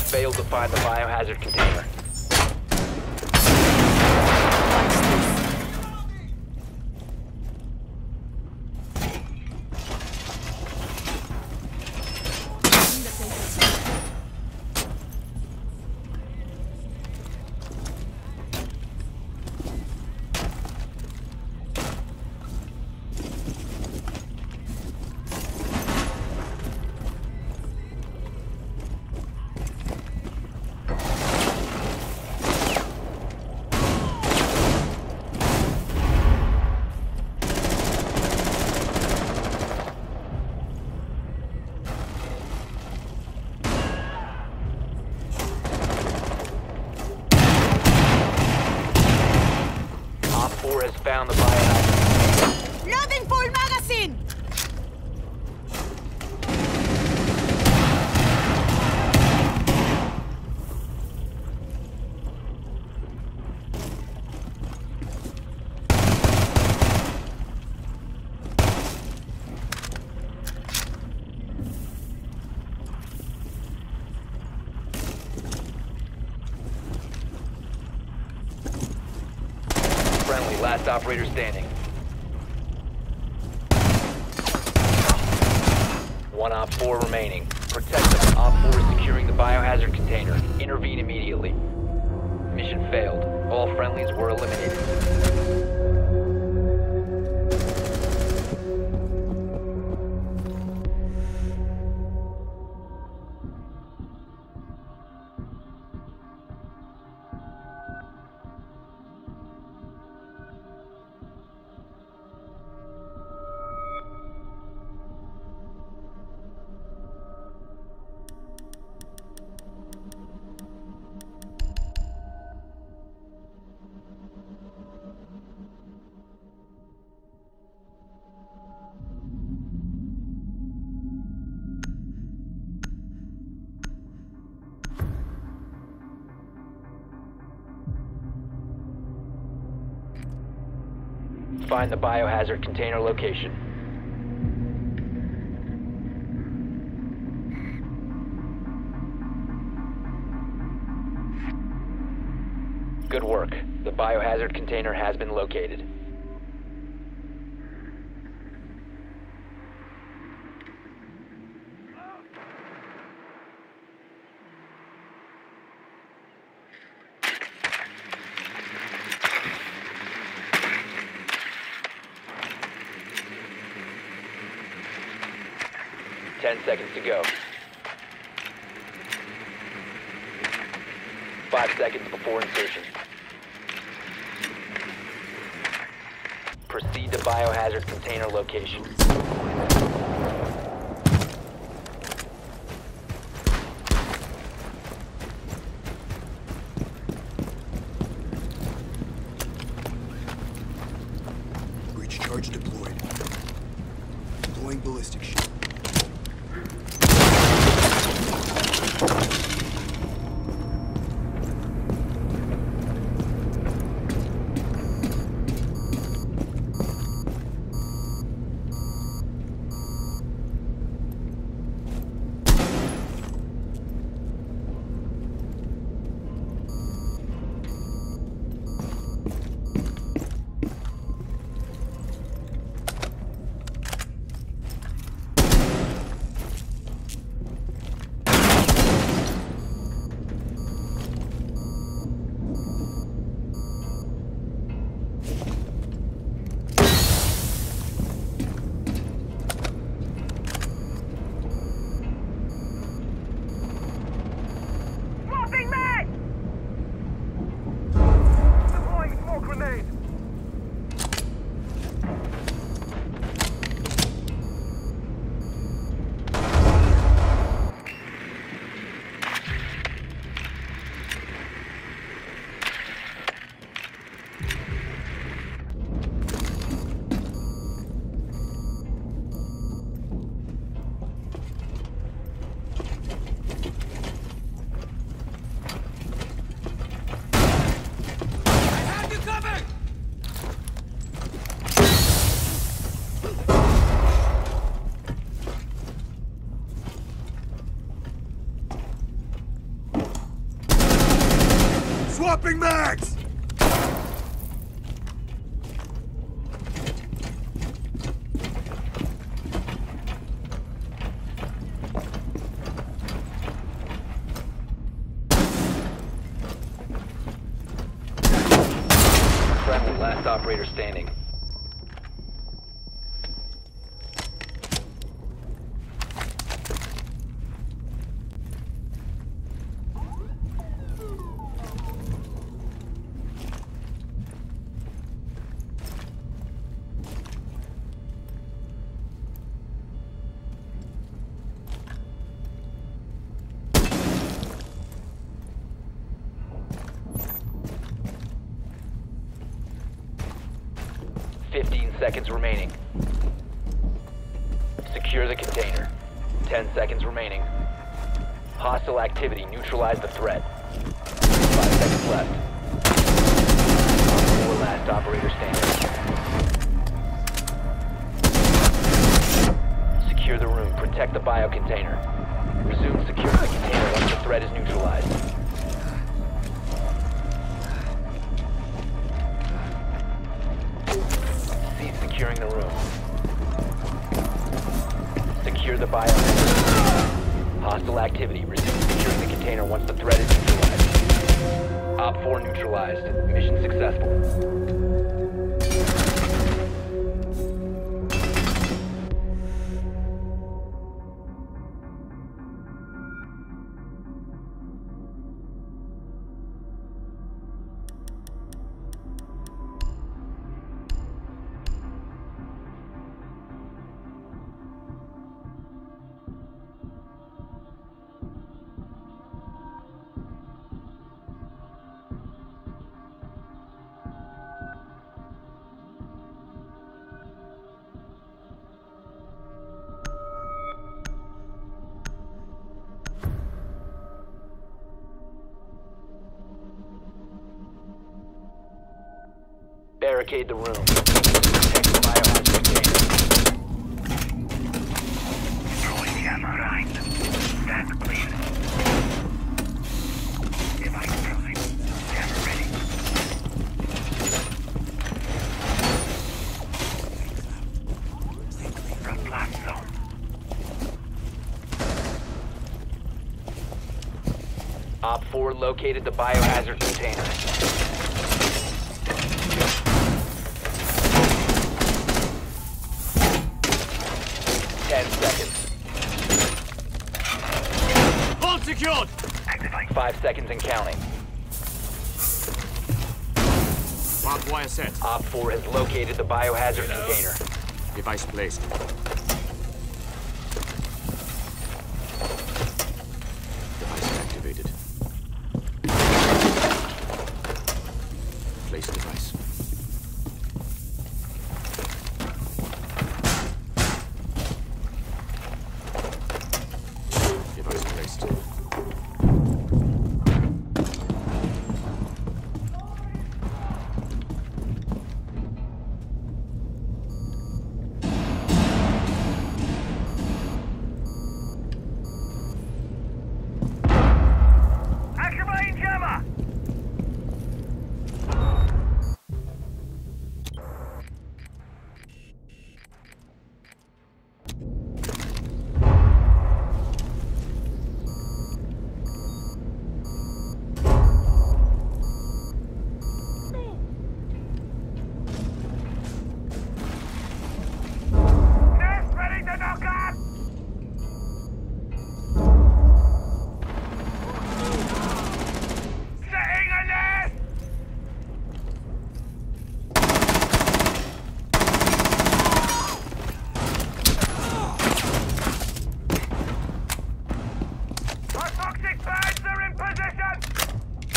failed to find the biohazard container. Has found the biohazard. Loading full magazine! Friendly, last operator standing. One Op 4 remaining. Protect them. Op 4 is securing the biohazard container. Intervene immediately. Mission failed. All friendlies were eliminated. Find the biohazard container location. Good work. The biohazard container has been located. Ten seconds to go. 5 seconds before insertion. Proceed to biohazard container location. Breach charge deployed. Deploying ballistic shield. Swapping mags! Friendly, last operator standing. Seconds remaining. Secure the container. 10 seconds remaining. Hostile activity. Neutralize the threat. 5 seconds left. 4 last operator standing. Secure the room. Protect the biocontainer. Resume securing the container once the threat is neutralized. Securing the room. Secure the biohazard. Hostile activity. Resume securing the container once the threat is neutralized. Op 4 neutralized. Mission successful. Barricade the room. Protect the biohazard container. Throwing the ammo right. That's clear. Device prime. Camera ready. From blast zone. Op 4 located the biohazard container. 10 seconds. Hold secured! Activate. 5 seconds and counting. Barbed wire set. Op 4 has located the biohazard container. Device placed. Device activated. Place device. Device placed. Activating jammer. Nest ready to knock up. Setting a nest. Our toxic bags are in position.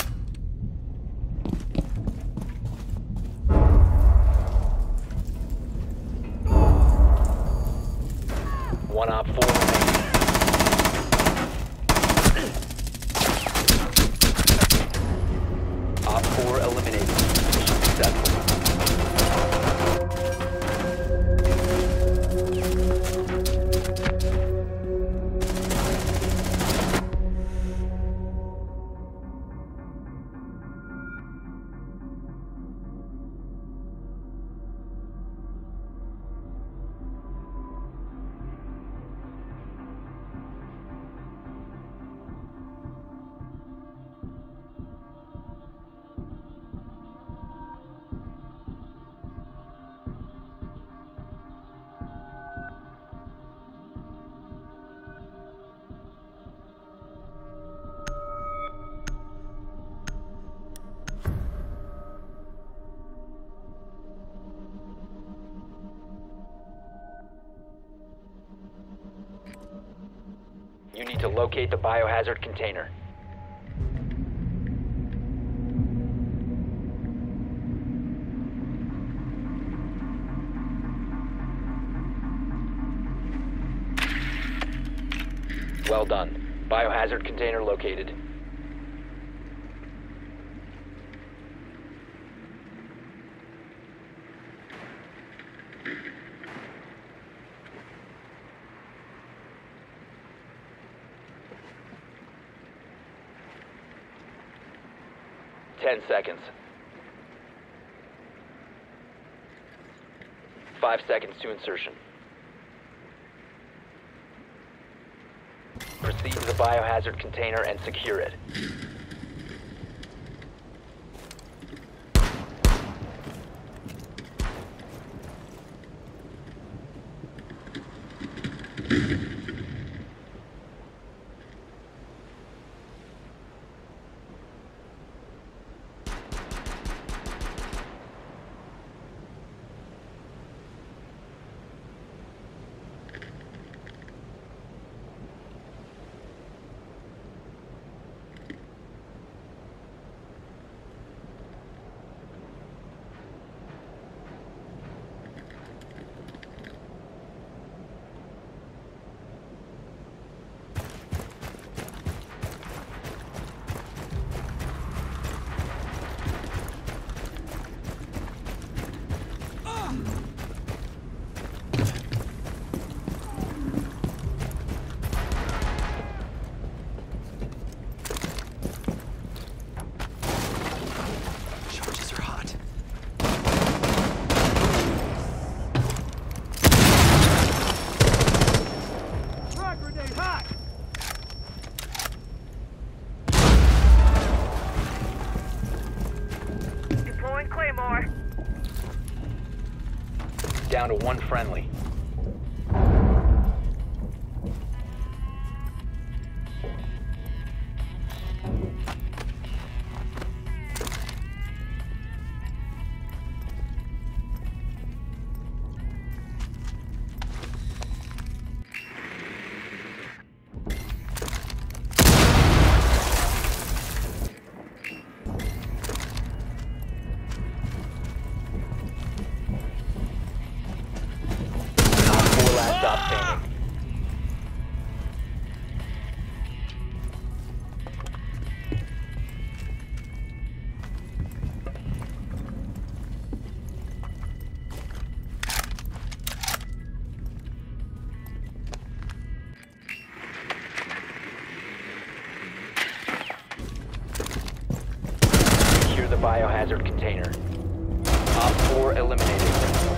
One Op 4 remaining. Op 4 eliminated. Mission successful. to locate the biohazard container. Well done. Biohazard container located. Ten seconds. 5 seconds to insertion. Proceed to the biohazard container and secure it. Charges are hot. Frag grenade hot! Deploying Claymore. Down to one friendly. Stop standing. Secure the biohazard container. Op 4 eliminated.